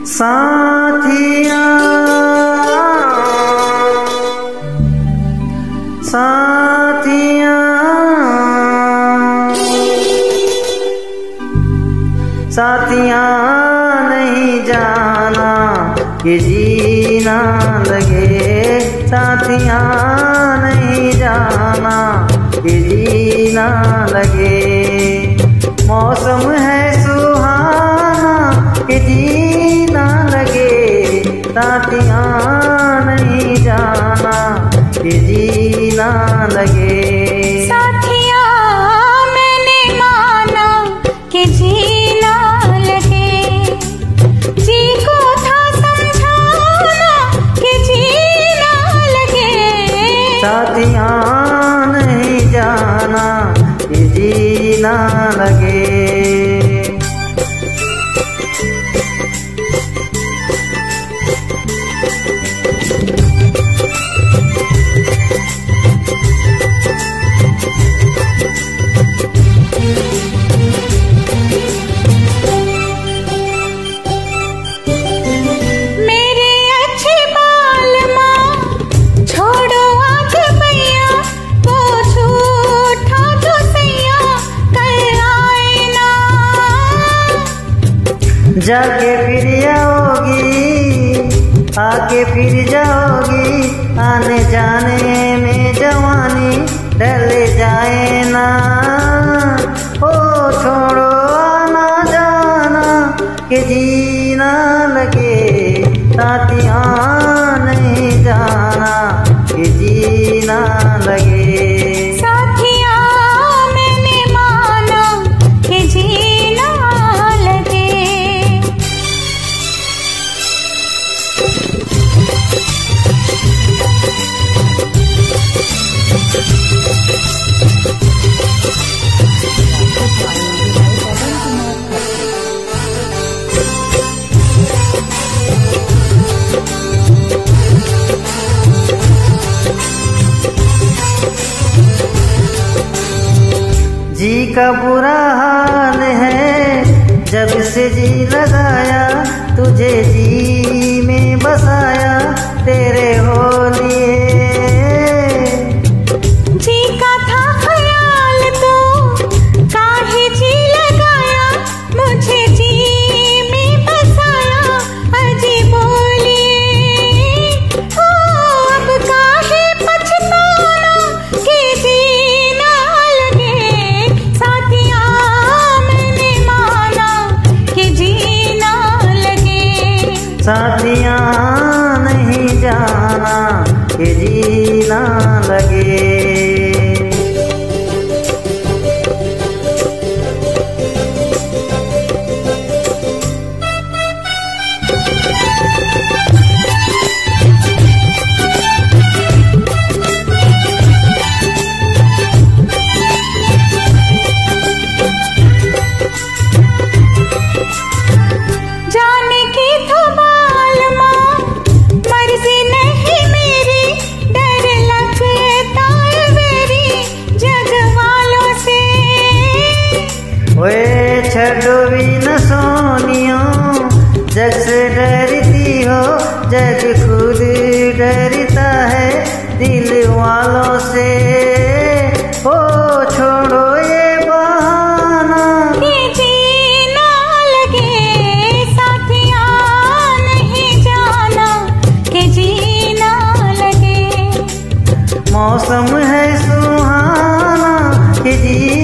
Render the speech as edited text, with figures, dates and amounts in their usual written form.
साथिया साथिया साथिया नहीं जाना कि जीना लगे, साथिया नहीं जाना कि जीना लगे। मौसम है सुहाना कि जीना लगे, साथिया नहीं जाना कि जीना लगे। साथिया मैंने माना कि जीना लगे, जी को था समझाना कि जीना लगे। साथिया नहीं जाना कि जीना लगे। जाके फिर आओगी, आके फिर जाओगी, आने जाने में जवानी ढल जाए ना। ओ छोड़ो आना जाना कि जीना लगे, साथिया नहीं जाना कि जीना लगे। जी का बुरा हाल है जब से जी लगाया, तुझे जी में बसाया तेरे हो लिए। जी का था ख्याल तो काहे जी लगाया, मुझे जी में बसाया अजी बोलिए। ओ अब काहे पछताना कि जीना लगे, साथिया मैंने माना कि जीना लगे। साथिया नहीं जाना कि जीना लगे। छड़ो भी न सोनियो, जग से डरती हो, जग खुद डरता है दिल वालों से। ओ छोड़ो ये बहाना कि जीना लगे, साथिया नहीं जाना कि जीना लगे। मौसम है सुहाना कि